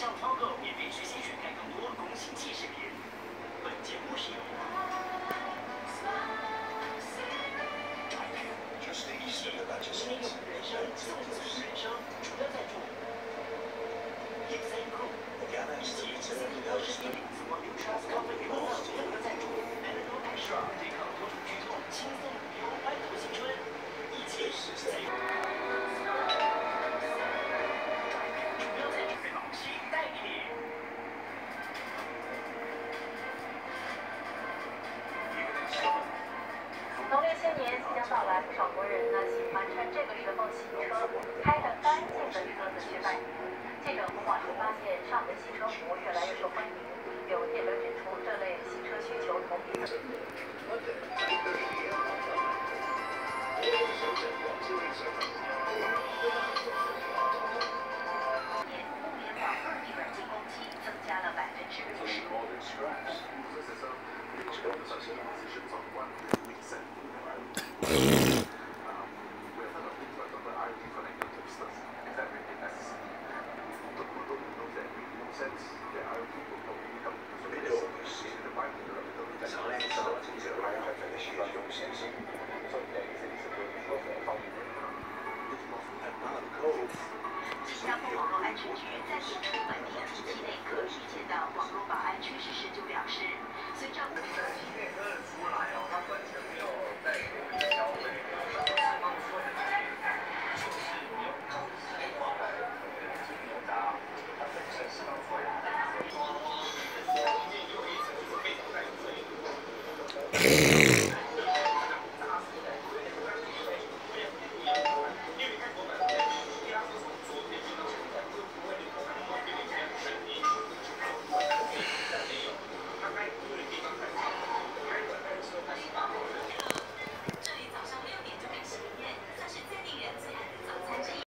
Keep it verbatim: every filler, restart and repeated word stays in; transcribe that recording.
上超购免费直接选看更多工信纪视频。本节目是由十年有人生，送就是人生，主要赞助。第三库，以及四零幺十一零紫光流沙咖啡娱乐综合赞助。Panadol Extra 对抗多种剧痛，轻松有安抚青春，一切是在。主要赞助老新代理。 农历新年即将到来，不少国人呢喜欢趁这个时候洗车，开着干净的车子去拜年。记者从网上发现，上门洗车服务越来越受欢迎。有业者指出，这类洗车需求同比增长。年物联网二 D 软件攻击增加了百分之六十。新加坡网络安全局在解除本地机器内可预见的网络保安趋势时就表示，随着五 Yeah.